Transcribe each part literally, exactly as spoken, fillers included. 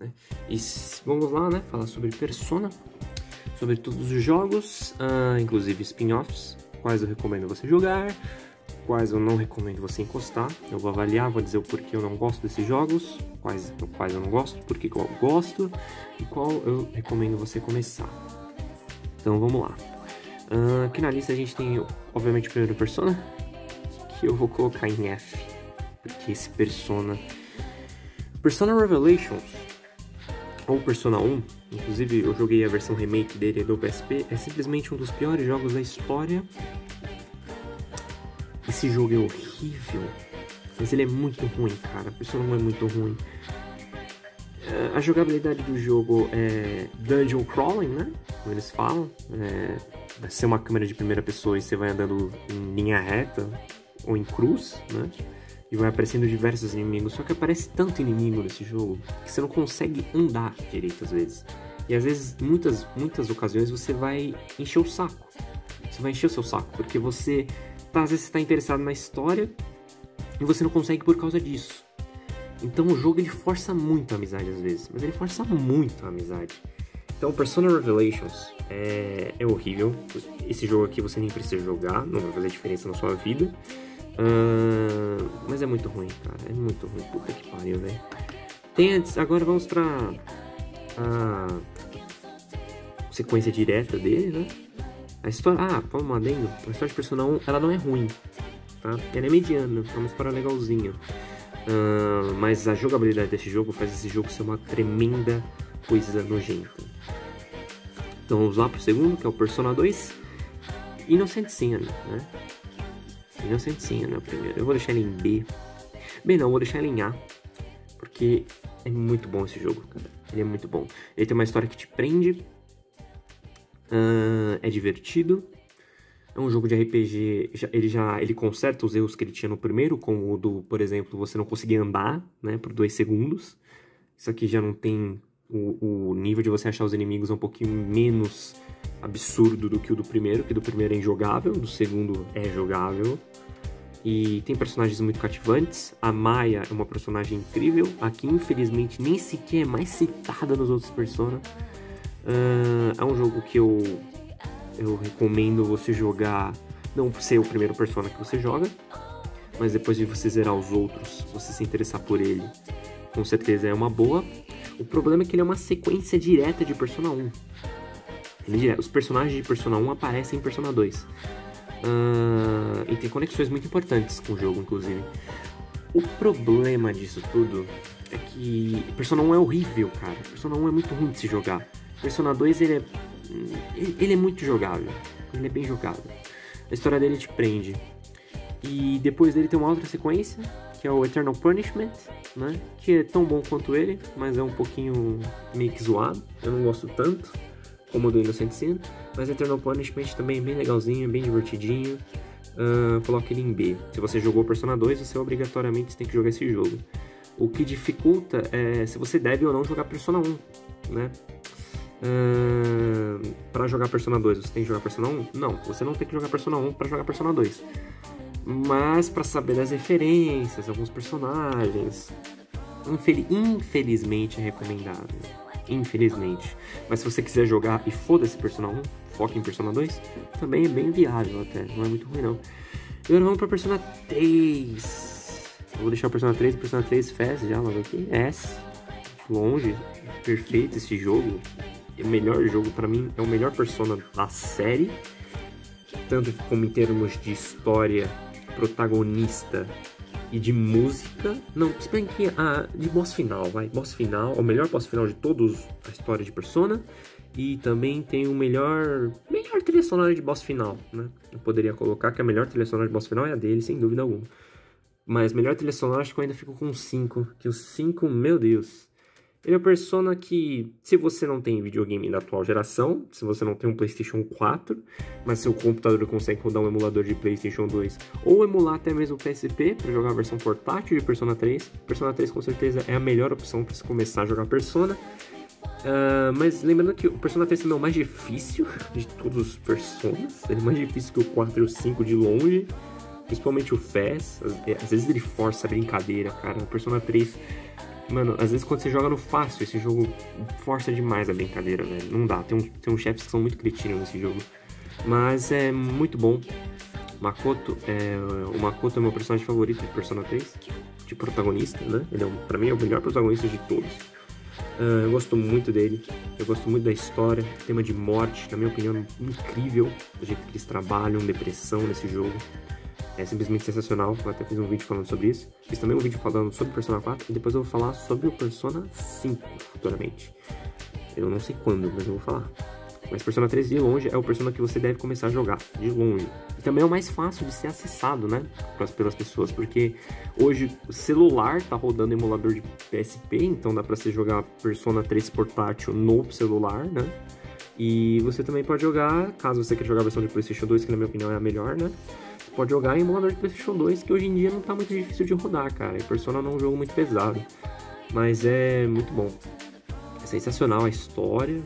né? E vamos lá, né? Falar sobre Persona, sobre todos os jogos, uh, inclusive spin-offs, quais eu recomendo você jogar, quais eu não recomendo você encostar. Eu vou avaliar, vou dizer o porquê eu não gosto desses jogos, quais, quais eu não gosto, porquê que eu gosto e qual eu recomendo você começar. Então vamos lá. Uh, aqui na lista a gente tem, obviamente, o primeiro Persona, que eu vou colocar em F, porque esse Persona... Persona Revelations, ou Persona um, inclusive eu joguei a versão remake dele do P S P, é simplesmente um dos piores jogos da história. Esse jogo é horrível, mas ele é muito ruim, cara. Persona um é muito ruim. A jogabilidade do jogo é dungeon crawling, né? Como eles falam. É, vai ser uma câmera de primeira pessoa e você vai andando em linha reta ou em cruz, né? E vai aparecendo diversos inimigos. Só que aparece tanto inimigo nesse jogo que você não consegue andar direito às vezes. E às vezes, muitas, muitas ocasiões, você vai encher o saco. Você vai encher o seu saco, porque você... Tá, às vezes você tá interessado na história e você não consegue por causa disso. Então o jogo ele força muito a amizade às vezes, mas ele força muito a amizade. Então Persona Revelations é, é horrível. Esse jogo aqui você nem precisa jogar, não vai fazer diferença na sua vida. Uh, mas é muito ruim, cara, é muito ruim. Puta que pariu, velho. Tem antes, agora vamos pra a sequência direta dele, né? A história, ah, vamos um adendo. A história de Persona um, ela não é ruim, tá? Ela é mediana, é uma história legalzinha. Uh, mas a jogabilidade desse jogo faz esse jogo ser uma tremenda coisa nojenta. Então vamos lá pro segundo, que é o Persona dois. Innocent Sin, né? Innocent Sin, né? O primeiro. Eu vou deixar ele em B. Bem, não, eu vou deixar ele em A. Porque é muito bom esse jogo, cara. Ele é muito bom. Ele tem uma história que te prende. Uh, é divertido. É um jogo de R P G. Já, ele já ele conserta os erros que ele tinha no primeiro, como o do, por exemplo, você não conseguir andar, né, por dois segundos. Isso aqui já não tem o, o nível de você achar os inimigos um pouquinho menos absurdo do que o do primeiro, que do primeiro é injogável, do segundo é jogável. E tem personagens muito cativantes. A Maya é uma personagem incrível. Aqui, infelizmente, nem sequer é mais citada nos outros Persona. Uh, é um jogo que eu, eu recomendo você jogar, não por ser o primeiro Persona que você joga, mas depois de você zerar os outros, você se interessar por ele, com certeza é uma boa. O problema é que ele é uma sequência direta de Persona um. Ele é, os personagens de Persona um aparecem em Persona dois. Uh, e tem conexões muito importantes com o jogo, inclusive. O problema disso tudo é que Persona um é horrível, cara. Persona um é muito ruim de se jogar. Persona dois, ele é, ele, ele é muito jogável, ele é bem jogável. A história dele te prende. E depois dele tem uma outra sequência, que é o Eternal Punishment, né? Que é tão bom quanto ele, mas é um pouquinho meio que zoado. Eu não gosto tanto como o do Innocent Sin, mas Eternal Punishment também é bem legalzinho, bem divertidinho. Uh, coloque ele em B. Se você jogou Persona dois, você obrigatoriamente tem que jogar esse jogo. O que dificulta é se você deve ou não jogar Persona um, né? Uh, para jogar Persona dois, você tem que jogar Persona um? Não, você não tem que jogar Persona um para jogar Persona dois. Mas para saber das referências, alguns personagens, infel infelizmente é recomendável. Infelizmente. Mas se você quiser jogar e foda-se Persona um, foca em Persona dois, também é bem viável até, não é muito ruim não. Agora vamos para Persona três. Eu vou deixar o Persona três, o Persona três Fast já logo aqui. S, longe, perfeito esse jogo. O melhor jogo pra mim, é o melhor Persona da série, tanto como em termos de história, protagonista e de música. Não, se bem que a de boss final, vai, boss final, o melhor boss final de todos a história de Persona, e também tem o melhor melhor trilha sonora de boss final, né? Eu poderia colocar que a melhor trilha sonora de boss final é a dele, sem dúvida alguma. Mas melhor trilha sonora acho que eu ainda fico com cinco, que os cinco, meu Deus. Ele é uma Persona que, se você não tem videogame da atual geração, se você não tem um PlayStation quatro, mas seu computador consegue rodar um emulador de PlayStation dois, ou emular até mesmo o P S P para jogar a versão portátil de Persona três, Persona três com certeza é a melhor opção para se começar a jogar Persona. Uh, mas lembrando que o Persona três também é o mais difícil de todos os Personas, ele é mais difícil que o quatro e o cinco de longe, principalmente o F E S, às, às vezes ele força a brincadeira, cara. O Persona três Mano, às vezes quando você joga no fácil, esse jogo força demais a brincadeira, velho. Não dá, tem, um, tem uns chefes que são muito cretinos nesse jogo. Mas é muito bom. Makoto é, o Makoto é meu personagem favorito de Persona três, de protagonista, né? Ele é um, pra mim é o melhor protagonista de todos. Uh, eu gosto muito dele, eu gosto muito da história, tema de morte, na minha opinião, incrível, o jeito que eles trabalham, depressão nesse jogo. É simplesmente sensacional, eu até fiz um vídeo falando sobre isso. Fiz também um vídeo falando sobre o Persona quatro e depois eu vou falar sobre o Persona cinco futuramente. Eu não sei quando, mas eu vou falar. Mas Persona três de longe é o Persona que você deve começar a jogar, de longe. E também é o mais fácil de ser acessado, né, pelas pessoas, porque hoje o celular tá rodando emulador de P S P, então dá pra você jogar Persona três portátil no celular, né? E você também pode jogar, caso você queira jogar a versão de PlayStation dois, que na minha opinião é a melhor, né? Você pode jogar em emulador de PlayStation dois, que hoje em dia não tá muito difícil de rodar, cara. E Persona não é um jogo muito pesado, mas é muito bom. É sensacional a história.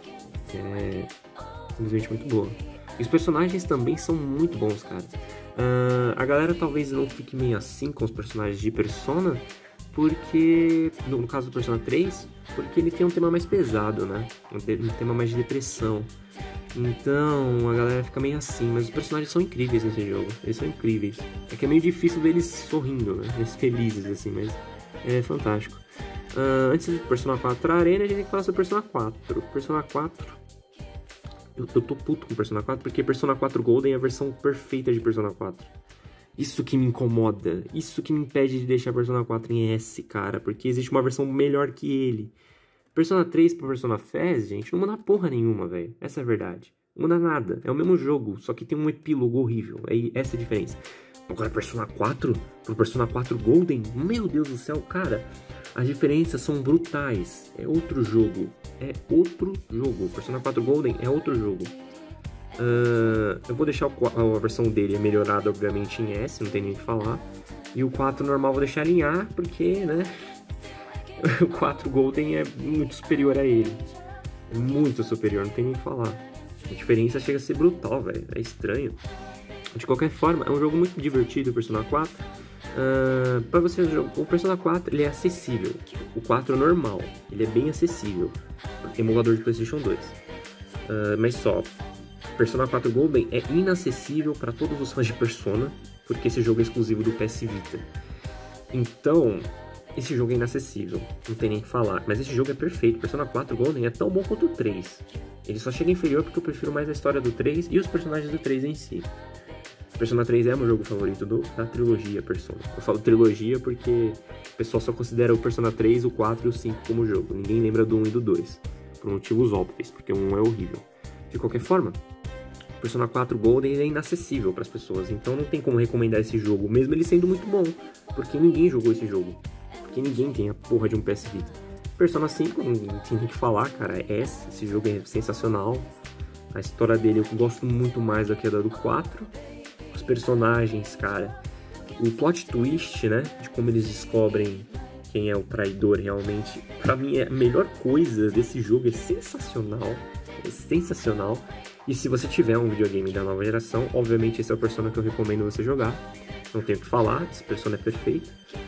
É simplesmente muito boa. E os personagens também são muito bons, cara. Uh, a galera talvez não fique meio assim com os personagens de Persona, porque, no, no caso do Persona três, porque ele tem um tema mais pesado, né? Um, um tema mais de depressão. Então a galera fica meio assim, mas os personagens são incríveis nesse jogo. Eles são incríveis. É que é meio difícil ver eles sorrindo, né? Eles felizes, assim, mas é fantástico. Uh, antes do Persona quatro Arena, a gente tem que falar sobre Persona quatro. Persona quatro. Eu, eu tô puto com Persona quatro porque Persona quatro Golden é a versão perfeita de Persona quatro. Isso que me incomoda. Isso que me impede de deixar Persona quatro em S, cara. Porque existe uma versão melhor que ele. Persona três pra Persona Fest, gente, não muda porra nenhuma, velho. Essa é a verdade. Não muda nada. É o mesmo jogo, só que tem um epílogo horrível. É essa a diferença. Agora Persona quatro pro Persona quatro Golden, meu Deus do céu, cara. As diferenças são brutais. É outro jogo. É outro jogo. Persona quatro Golden é outro jogo. Uh, eu vou deixar o, a versão dele melhorada, obviamente, em S, não tem nem o que falar. E o quatro normal vou deixar em A, porque, né? O quatro Golden é muito superior a ele. É muito superior, não tem nem o que falar. A diferença chega a ser brutal, velho. É estranho. De qualquer forma, é um jogo muito divertido, o Persona quatro. Uh, para você, o Persona quatro ele é acessível. O quatro é normal, ele é bem acessível. Emulador de PlayStation dois. Uh, mas só, Persona quatro Golden é inacessível para todos os fãs de Persona, porque esse jogo é exclusivo do P S Vita. Então, esse jogo é inacessível, não tem nem o que falar. Mas esse jogo é perfeito. Persona quatro Golden é tão bom quanto o três. Ele só chega inferior porque eu prefiro mais a história do três e os personagens do três em si. Persona três é meu jogo favorito do, da trilogia Persona. Eu falo trilogia porque o pessoal só considera o Persona três, o quatro e o cinco como jogo. Ninguém lembra do um e do dois, por motivos óbvios, porque o um é horrível. De qualquer forma, Persona quatro Golden é inacessível para as pessoas, então não tem como recomendar esse jogo, mesmo ele sendo muito bom, porque ninguém jogou esse jogo. Porque ninguém tem a porra de um P S Vita. Persona cinco, não tem nem o que falar, cara, é esse, esse jogo é sensacional. A história dele eu gosto muito mais do que a da do quatro. Os personagens, cara, o plot twist, né, de como eles descobrem quem é o traidor realmente, pra mim é a melhor coisa desse jogo, é sensacional, é sensacional. E se você tiver um videogame da nova geração, obviamente esse é o Persona que eu recomendo você jogar, não tenho o que falar, esse Persona é perfeito.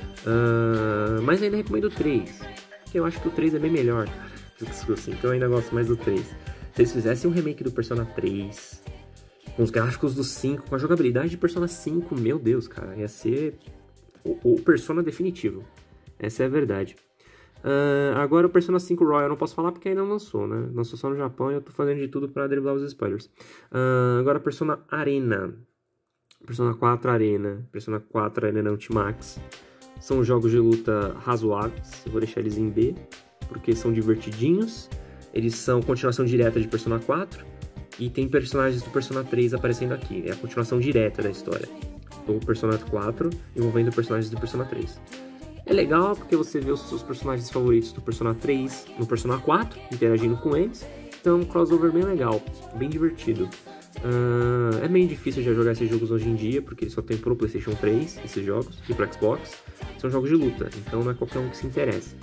Uh, mas ainda recomendo o três, porque eu acho que o três é bem melhor, cara, que o cinco, então eu ainda gosto mais do três. Se eles fizessem um remake do Persona três... com os gráficos do cinco, com a jogabilidade de Persona cinco, meu Deus, cara, ia ser o, o Persona definitivo. Essa é a verdade. Uh, agora o Persona cinco Royal eu não posso falar porque ainda não lançou, né? Lançou só no Japão e eu tô fazendo de tudo pra driblar os spoilers. Uh, agora Persona Arena. Persona quatro Arena. Persona quatro Arena Ultimax. São jogos de luta razoáveis. Eu vou deixar eles em B, porque são divertidinhos. Eles são continuação direta de Persona quatro. E tem personagens do Persona três aparecendo aqui. É a continuação direta da história do Persona quatro envolvendo personagens do Persona três. É legal porque você vê os seus personagens favoritos do Persona três no Persona quatro, interagindo com eles. Então, um crossover bem legal, bem divertido. Uh, é meio difícil de jogar esses jogos hoje em dia, porque eles só tem pro PlayStation três, esses jogos, e pro Xbox. São jogos de luta, então não é qualquer um que se interessa.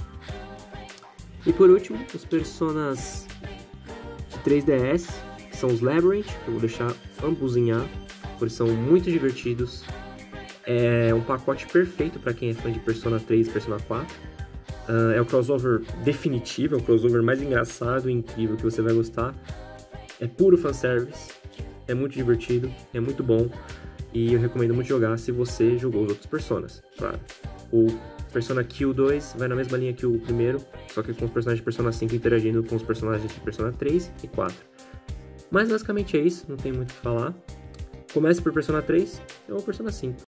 E por último, os Personas de três D S, que são os Labyrinth, que eu vou deixar ambos em A, porque são muito divertidos. É um pacote perfeito para quem é fã de Persona três e Persona quatro. Uh, é o crossover definitivo, é o crossover mais engraçado e incrível que você vai gostar. É puro fanservice, é muito divertido, é muito bom. E eu recomendo muito jogar se você jogou os outros Personas, claro. O Persona Q dois vai na mesma linha que o primeiro, só que com os personagens de Persona cinco interagindo com os personagens de Persona três e quatro. Mas basicamente é isso, não tem muito o que falar. Comece por Persona três ou Persona cinco.